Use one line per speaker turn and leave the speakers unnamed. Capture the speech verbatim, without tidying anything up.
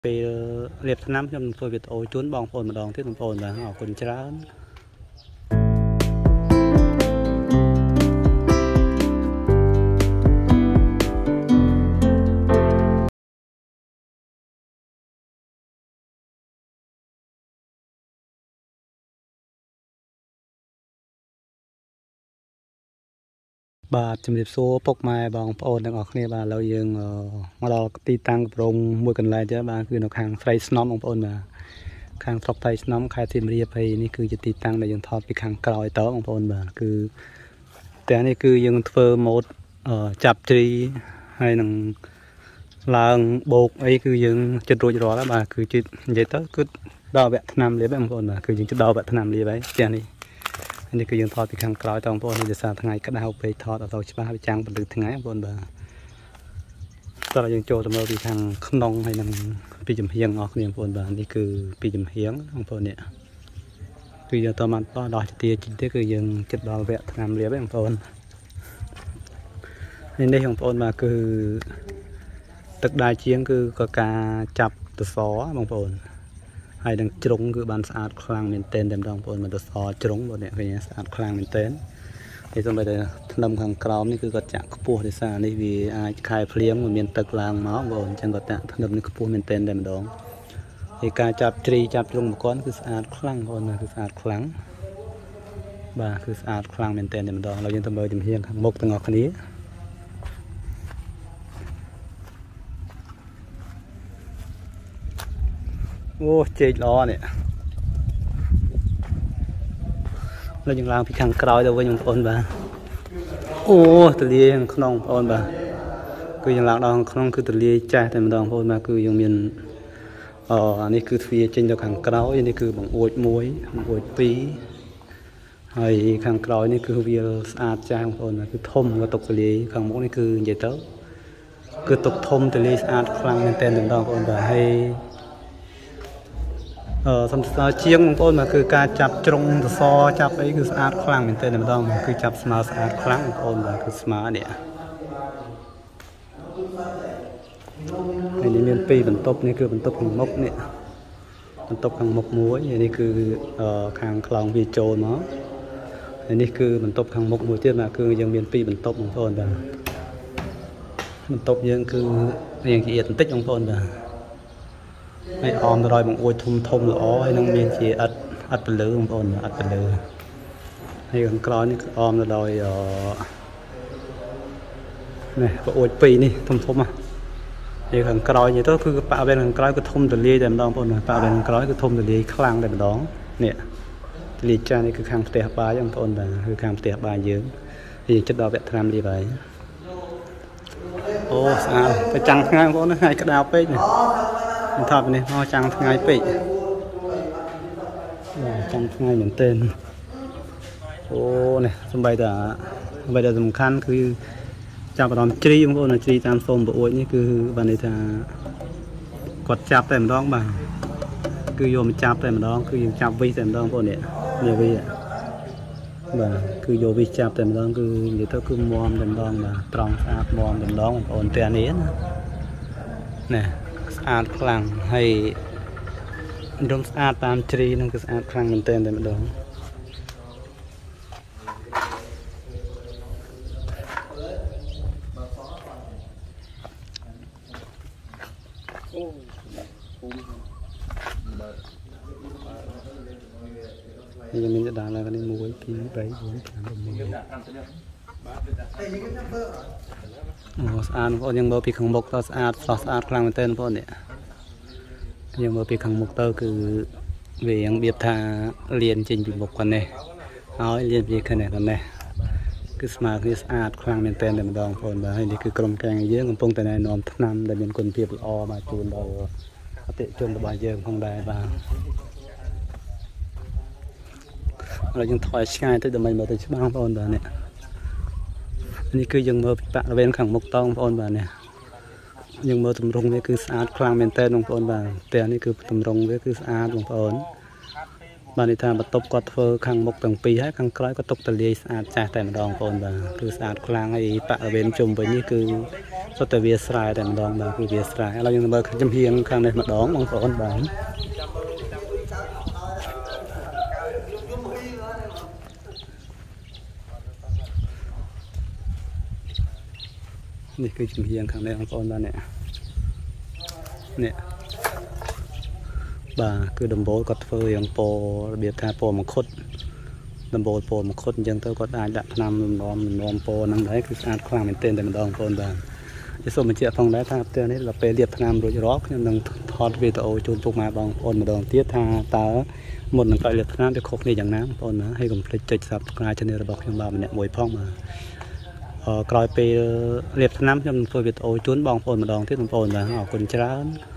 ពេលរៀបឆ្នាំខ្ញុំនឹងធ្វើវីដេអូជូនបងប្អូនម្ដងទៀតបងប្អូនបាទអរគុណច្រើនបាទជំរាបសួរពុកម៉ែបងប្អូនទាំងអស់គ្នាបាទឥឡូវយើងមកដល់ទីតាំងប្រងមួយកន្លែងទៀតបាទគឺនៅខាងស្រីស្នំបងប្អូនបាទខាងស្រុកថៃស្នំខេត្តសៀមរាបហើយនេះគឺជាទីតាំងដែលយើងថតពីខាងក្រោយតបងប្អូនបាទគឺតែនេះគឺយើងធ្វើម៉ូដចាប់ជ្រីហើយនឹងឡើងបោកអីគឺយើងចិត្តរួចរាល់បាទគឺជិតនិយាយទៅគឺដល់វគ្គឆ្នាំលាបបងប្អូនបាទគឺយើងជិតដល់វគ្គឆ្នាំលាបហើយផ្ទះនេះនេះគឺយើងថតពីខាងក្រោយតបងប្អូននេះដោយសារថ្ងៃក្តៅពេកថតអត់ទៅច្បាស់វាចាំងពលឺថ្ងៃបងប្អូនបាទតោះយើងចូលទៅមើលពីខាងក្នុងហើយនឹងពីចំហៀងអស់គ្នាបងប្អូនបាទនេះគឺពីចំហៀងបងប្អូននេះគឺយើងតមកដោះជាទីទៀតគឺយើងចិត្តដល់វគ្គឆ្នាំលាបបងប្អូននេះនេះបងប្អូនបាទគឺទឹកដាជាងគឺក៏ការចាប់ទសបងប្អូនហើយនឹងជ្រុងគឺបានស្អាតខ្លាំងមែនទែនតែម្ដងបងប្អូនមកទសជ្រុងបងអ្នកឃើញស្អាតខ្លាំងមែនទែនហើយសូម្បីតែធ្នឹមខាងក្រោមនេះគឺគាត់ចាក់ខ្ពស់ដោយសារនេះវាអាចខែភ្លៀងមិនមានទឹកឡើងមកបងប្អូនអញ្ចឹងគាត់ចាក់ធ្នឹមនេះខ្ពស់មែនទែនតែម្ដងហើយការចាប់ជ្រីចាប់ជ្រុងមកគាត់គឺស្អាតខ្លាំងបងប្អូនគឺស្អាតខ្លាំងបាទគឺស្អាតខ្លាំងមែនទែនតែម្ដងឥឡូវយើងទៅមើលជំហានខាងមុខទាំងអស់គ្នាអូចេកល្អនេះលើយើងឡើងពីខាងក្រោយទៅវិញបងប្អូនបាទអូទលាខាងក្នុងបងប្អូនបាទគឺយើងឡើងដល់ខាងក្នុងគឺទលាចាស់តែម្ដងបងប្អូនបាទគឺយើងមានអអានេះគឺទ្វារចេញទៅខាងក្រោយនេះគឺបង្អួចមួយបង្អួចពីរហើយខាងក្រោយនេះគឺវាស្អាតចាស់បងប្អូនគឺធំក៏ទុកទលាខាងមុខនេះគឺនិយាយទៅគឺទុកធំទលាស្អាតខ្លាំងមែនតើម្ដងបងប្អូនបាទហើយអឺសំស្នាជាងបងប្អូនមកគឺការចាប់ជ្រុងសសរចាប់អីគឺស្អាតខ្លាំងមែនទែនម្ដងគឺចាប់ស្មើស្អាតខ្លាំងបងប្អូនបាទគឺស្មើនេះហើយនេះមានពីរបន្ទប់នេះគឺបន្ទប់ខាងមុខនេះបន្ទប់ខាងមុខមួយហើយនេះគឺអឺខាងខ្លោងវាចូលមកហើយនេះគឺបន្ទប់ខាងមុខមួយទៀតបាទគឺយើងមានពីរបន្ទប់បងប្អូនបាទបន្ទប់យើងគឺរៀងជាបន្តិចបងប្អូនបាទហើយអមទៅដោយបង្អួចធំធំល្អហើយនឹងមានជាឥតឥតពលឺបងប្អូនឥតពលឺហើយខាងក្រោយនេះគឺអមទៅដោយអឺនេះបង្អួចពីរនេះធំធំហ៎ហើយខាងក្រោយនេះទៅគឺប៉ាវែនខាងក្រោយគឺធំទលាយតែម្ដងបងប្អូនប៉ាវែនខាងក្រោយគឺធំទលាយខ្លាំងតែម្ដងនេះទលាយចាស់នេះគឺខាងផ្ទះបាយបងប្អូនបាទគឺខាងផ្ទះបាយយើងហើយយើងចិត្តដល់វគ្គឆ្នាំលាបហើយអូស្អាតតែចាំងថ្ងៃបងប្អូនថ្ងៃក្តៅពេកនេះខ្ញុំថតនេះមកចាំងថ្ងៃពេកចាំងថ្ងៃមែនទែនអូនេះសំបីតាសំបីតាសំខាន់គឺចាប់អារម្មណ៍ជ្រីបងប្អូនជ្រីតាមសូមប្អួយនេះគឺបានន័យថាគាត់ចាប់តែម្ដងបាទគឺយកមកចាប់តែម្ដងគឺយើងចាប់វិសតែម្ដងបងប្អូននេះនេះវិបាទគឺយកវិសចាប់តែម្ដងគឺនិយាយទៅគឺមមតែម្ដងបាទត្រង់ស្អាតមមតែម្ដងបងប្អូនតែនេះណាស្អាតខ្លាំងហើយរំស្អាតតាមជ្រីនឹងគឺស្អាតខ្លាំងមែនទែនតែម្ដងអូយើងមានដានឡើងនេះមួយពីរបីបួនប្រាំ6អូស្អាតបងប្អូនយើងមើលពីខាងមុខទៅស្អាតស្រស់ស្អាតខ្លាំងមែនទែនបងប្អូននេះយើងមើលពីខាងមុខទៅគឺវាយ៉ាងរបៀបថាលៀនចេញពីមុខគាត់នេះហើយលៀនពីខាងនេះគាត់នេះគឺស្មើគ្នាស្អាតខ្លាំងមែនទែនតែម្ដងបងប្អូនបាទហើយនេះគឺក្រុមការងារយើងកំពុងតែណែនាំថ្នាំដែលមានគុណភាពល្អមកជូនដល់អតិថិជនរបស់យើងផងដែរបាទហើយយើងថយឆ្ងាយទៅដើម្បីមើលទៅច្បាស់បងប្អូនបាទនេះនេះគឺយើងមើលពីបាក់រវេនខាងមុខតងបងប្អូនបាទនេះយើងមើលទម្រង់វាគឺស្អាតខ្លាំងមែនទែនបងប្អូនបាទផ្ទះនេះគឺទម្រង់វាគឺស្អាតបងប្អូនបាននេះថាបន្ទប់គាត់ធ្វើខាងមុខទាំងពីរហើយខាងក្រោយក៏ទុកតលាយស្អាតចាស់តែម្ដងបងបាទគឺស្អាតខ្លាំងហើយបរិវេណជុំវិញនេះគឺសុទ្ធតែវាស្រែតែម្ដងបាទគឺវាស្រែឥឡូវយើងមើលចំហៀងខាងនេះម្ដងបងប្អូនបាទនេះគឺចំហៀងខាងនេះបងប្អូនបាទនេះនេះបាទគឺដំបូលគាត់ធ្វើយ៉ាងពោរបៀបថាពោមង្ឃុតដំបូលពោមង្ឃុតអញ្ចឹងទៅគាត់អាចដាក់ថ្នាំលំនាំលំនាំពោហ្នឹងដែរគឺស្អាតខ្លាំងមែនទែនតែម្ដងបងប្អូនបាទខ្ញុំសូមបញ្ជាក់ផងដែរថាផ្ទះនេះដល់ពេលលាបថ្នាំរួចរាល់ខ្ញុំនឹងថតវីដេអូជូនពុកម៉ែបងប្អូនម្ដងទៀតថាតើមុននឹងក្រោយលាបថ្នាំវាខុសគ្នាយ៉ាងណាបងប្អូនណាហើយកុំភ្លេចចុច Subscribe Channel របស់ខ្ញុំបាទម្នាក់មួយផងបាទក្រោយពេលលាបថ្នាំខ្ញុំនឹងធ្វើវីដេអូជូនបងប្អូនម្ដងទៀតបងប្អូនបាទអរគុណច្រើន